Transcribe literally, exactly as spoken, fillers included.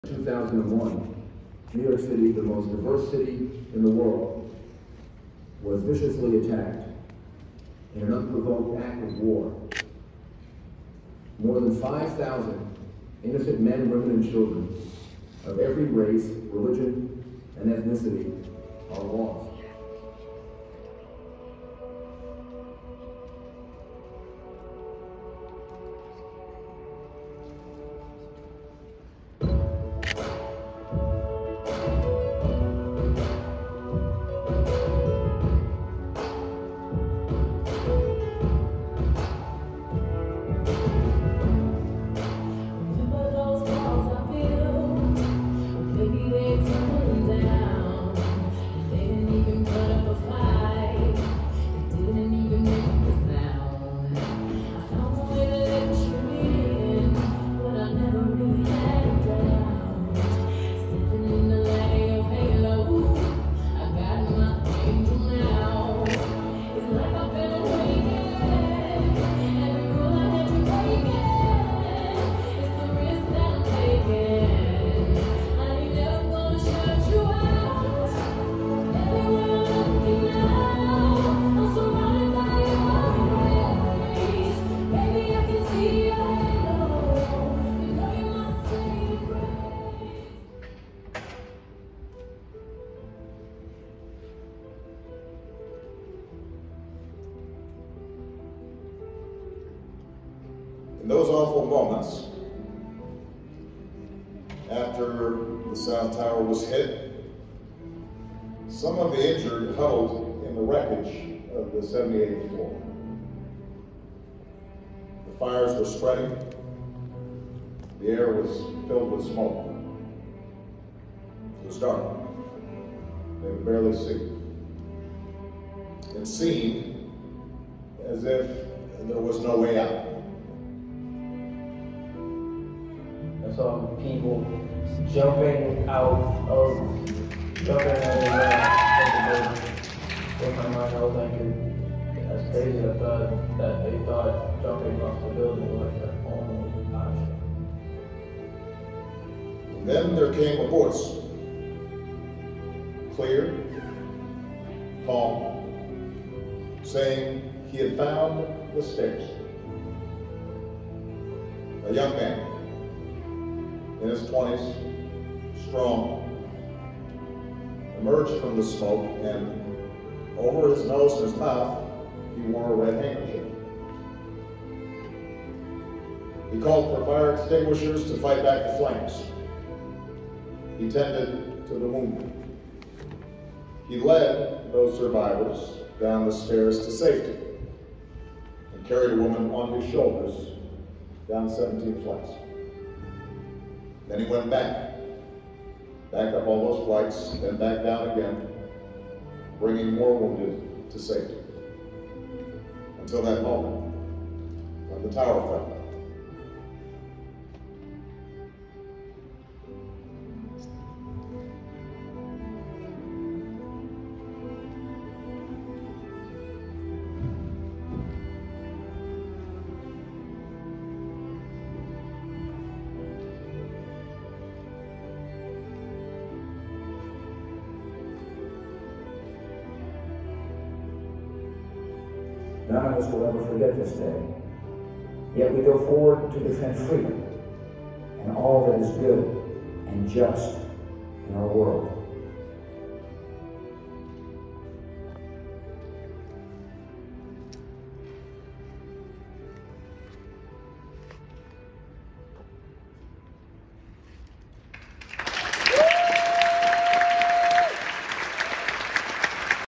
two thousand one, New York City, the most diverse city in the world, was viciously attacked in an unprovoked act of war. More than five thousand innocent men, women, and children of every race, religion, and ethnicity are lost. In those awful moments, after the South Tower was hit, some of the injured huddled in the wreckage of the seventy-eighth floor. The fires were spreading. The air was filled with smoke. It was dark. They could barely see. It seemed as if there was no way out. I saw people jumping out of, jumping out of the building. In my mind, I was thinking, that's crazy. I thought that they thought jumping off the building was their only option. And then there came a voice, clear, calm, saying he had found the stairs. A young man, in his twenties, strong, emerged from the smoke, and over his nose and his mouth, he wore a red handkerchief. He called for fire extinguishers to fight back the flames. He tended to the wounded. He led those survivors down the stairs to safety and carried a woman on his shoulders down seventeen flights. Then he went back, back up all those flights, then back down again, bringing more wounded to safety. Until that moment, when the tower fell. None of us will ever forget this day. Yet we go forward to defend freedom and all that is good and just in our world.